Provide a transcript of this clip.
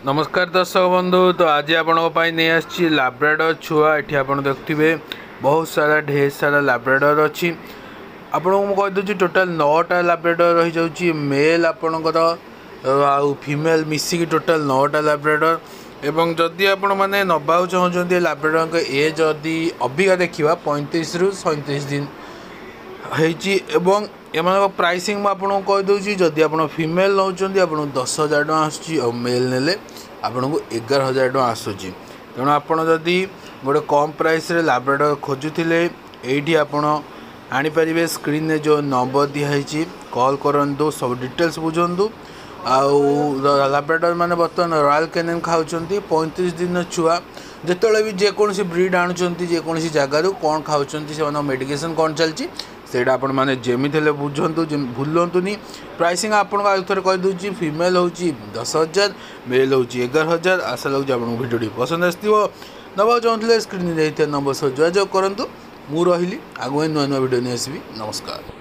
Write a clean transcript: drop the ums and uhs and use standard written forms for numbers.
नमस्कार दर्शक बंधु। तो आज आपण नहीं आसी लाब्राडोर छुआ। ये आप देखिए बहुत सारा ढेर सारा लाब्राडोर अच्छी। आपको कहीदे टोटाल 9टा लाब्राडोर रही जाऊँगी। मेल आपणकर आउ फीमेल मिसिकी टोटाल 9टा लाब्राडोर। एवं जदि आपण मैंने नवा चाहते लाब्राडोर एज जदि अबिका देखा 35 रु 37 दिन एम प्राइसिंग मुझे कहीदे जदि आप फीमेल नौ आप 10,000 टଙ୍କା आसूँ और मेल ने आपको 11,000 टଙ୍କା आसूँ। तेणु आपड़ जदि गोटे कम प्राइस रे लाब्राडोर खोजुले ये आपणे स्क्रीन में जो नंबर दिखाई कॉल करूँ सब डिटेल्स बुझु। आउ लाब्राडोर मैंने बर्तमान रॉयल कैनिन खाऊँ 35 दिन छुआ जिते भी जेकोसी ब्रीड आणुंट जेकोसी जगार कौन खाऊँ से मेडिकेशन कौन चलती सेटा आपण मैंने जमी बुझंतु भूलुनी। प्राइसिंग आपको आउ थे कहीदे फीमेल हूँ 10,000 मेल हूँ 11,000। आशा लगे आपको भिडियो पसंद आसो नवा चाहते स्क्रीन नंबर सह जोगाजोग करूँ। मुझे आगु नुआ नुआ भिडियो नहीं आसबि। नमस्कार।